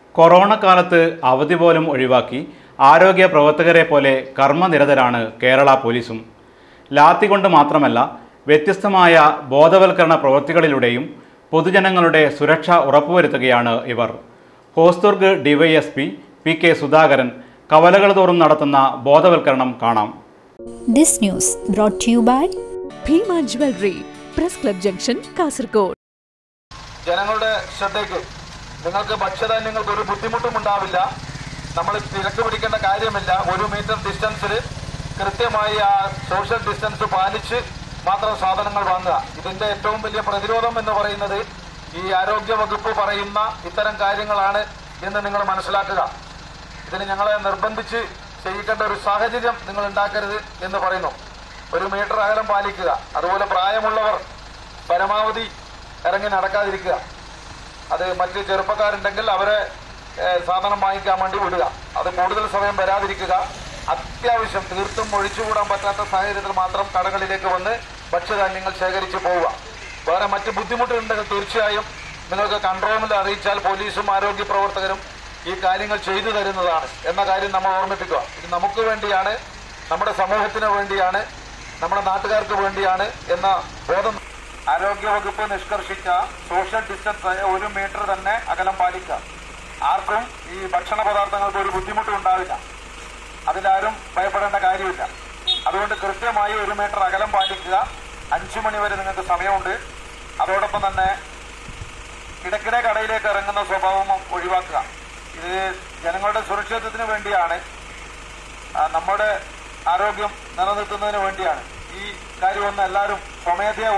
Corona കാലത്ത് അവധി പോലും ഒഴിവാക്കി ആരോഗ്യ പ്രവർത്തകരെ പോലെ കർമ്മനിരതരാണ് കേരള പോലീസും. ലാത്തി കൊണ്ട് മാത്രമല്ല, വ്യത്യസ്തമായ ബോധവൽക്കരണ പ്രവൃത്തികളിലൂടെയും പൊതുജനങ്ങളുടെ സുരക്ഷ ഉറപ്പുവരുത്തുകയാണ് ഇവർ. ഹോസ്ദുർഗ് ഡിവൈഎസ്പി PK സുധാകരൻ കവലകൾ തോറും നടത്തുന്ന ബോധവൽക്കരണം കാണാം. This news brought to you by Bhima jewellery, press club junction, Kasaragod. ജനങ്ങളുടെ ശ്രദ്ധയ്ക്ക്, നിങ്ങൾക്ക് ഭക്ഷ്യധാന്യങ്ങൾക്ക് ഒരു ബുദ്ധിമുട്ടും ഉണ്ടാവില്ല. നമ്മൾ തിരക്ക് പിടിക്കേണ്ട കാര്യമില്ല. 1 മീറ്റർ ഡിസ്റ്റൻസിൽ കൃത്യമായി ആ സോഷ്യൽ ഡിസ്റ്റൻസ് പാലിച്ച് മാത്രം സാധനങ്ങൾ വാങ്ങുക. ഇതിൻ്റെ ഏറ്റവും വലിയ പ്രതിരോധം എന്ന് പറയുന്നത് ഈ ആരോഗ്യ വകുപ്പ് പറയുന്ന ഇത്തരം കാര്യങ്ങളാണ് എന്ന് നിങ്ങൾ മനസ്സിലാക്കുക. ഇതിന് ഞങ്ങളെ നിർബന്ധിച്ച് ചെയ്യിക്കേണ്ട ഒരു സാഹചര്യം നിങ്ങൾ ഉണ്ടാക്കരുത് എന്ന് പറയുന്നു. 1 മീറ്റർ അകലം പാലിക്കുക. അതുപോലെ പ്രായമുള്ളവർ പരമാവധി ഇറങ്ങി നടക്കാതിരിക്കുക. അത് മറ്റ് ചെറുപ്പക്കാരുണ്ടെങ്കിൽ അവരെ സാധനം വാങ്ങിക്കാൻ വേണ്ടി വിടുക. അത് കൂടുതൽ സമയം വരാതിരിക്കുക. അത്യാവശ്യം തീർത്തും ഒഴിച്ചുകൂടാൻ പറ്റാത്ത സാഹചര്യത്തിൽ മാത്രം കടകളിലേക്ക് വന്ന് ഭക്ഷ്യധാന്യങ്ങൾ ശേഖരിച്ച് പോവുക. വേറെ മറ്റ് ബുദ്ധിമുട്ടുണ്ടെങ്കിൽ തീർച്ചയായും നിങ്ങൾക്ക് കൺട്രോൾ റൂമിൽ അറിയിച്ചാൽ പോലീസും ആരോഗ്യ പ്രവർത്തകരും ഈ കാര്യങ്ങൾ ചെയ്തു തരുന്നതാണ് എന്ന കാര്യം നമ്മൾ ഓർമ്മിപ്പിക്കുക. ഇത് നമുക്ക് വേണ്ടിയാണ്, നമ്മുടെ സമൂഹത്തിന് വേണ്ടിയാണ്, നമ്മുടെ നാട്ടുകാർക്ക് വേണ്ടിയാണ് എന്ന ബോധം. ആരോഗ്യവകുപ്പ് നിഷ്കർഷിച്ച സോഷ്യൽ ഡിസ്റ്റൻസ് 1 മീറ്റർ തന്നെ അകലം പാലിക്കുക. ആർക്കും ഈ ഭക്ഷണ പദാർത്ഥങ്ങൾക്ക് ഒരു ബുദ്ധിമുട്ടും ഉണ്ടാവില്ല. അതിലാരും ഭയപ്പെടേണ്ട കാര്യമില്ല. അതുകൊണ്ട് കൃത്യമായി 1 മീറ്റർ അകലം പാലിക്കുക. 5 മണി വരെ നിങ്ങൾക്ക് സമയമുണ്ട്. അതോടൊപ്പം തന്നെ ഇടയ്ക്കിടെ കടയിലേക്ക് ഇറങ്ങുന്ന സ്വഭാവം ഒഴിവാക്കുക. ഇത് ജനങ്ങളുടെ സുരക്ഷിതത്വത്തിന് വേണ്ടിയാണ്, നമ്മുടെ ആരോഗ്യം നിലനിർത്തുന്നതിന് വേണ്ടിയാണ്. ഈ കാര്യം എല്ലാവരും സ്വമേധയാ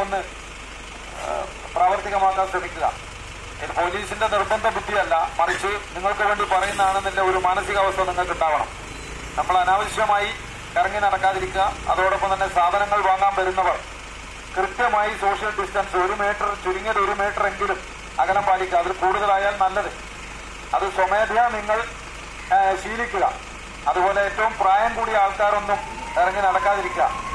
പ്രാവർത്തികമാക്കാൻ ശ്രമിക്കുക. ഇത് പോലീസിന്റെ നിർബന്ധ ബുദ്ധിയല്ല, മറിച്ച് നിങ്ങൾക്ക് വേണ്ടി പറയുന്നതാണെന്നുള്ള ഒരു മാനസികാവസ്ഥ നിങ്ങൾക്ക് ഉണ്ടാവണം. നമ്മൾ അനാവശ്യമായി ഇറങ്ങി നടക്കാതിരിക്കുക. അതോടൊപ്പം തന്നെ സാധനങ്ങൾ വാങ്ങാൻ വരുന്നവർ കൃത്യമായി സോഷ്യൽ ഡിസ്റ്റൻസ് 1 മീറ്റർ, ചുരുങ്ങിയത് 1 മീറ്റർ എങ്കിലും അകലം പാലിക്കുക. അതിൽ കൂടുതലായാൽ നല്ലത്. അത് സ്വമേധയാ നിങ്ങൾ ശീലിക്കുക. അതുപോലെ ഏറ്റവും പ്രായം കൂടിയ ആൾക്കാരൊന്നും ഇറങ്ങി നടക്കാതിരിക്കുക.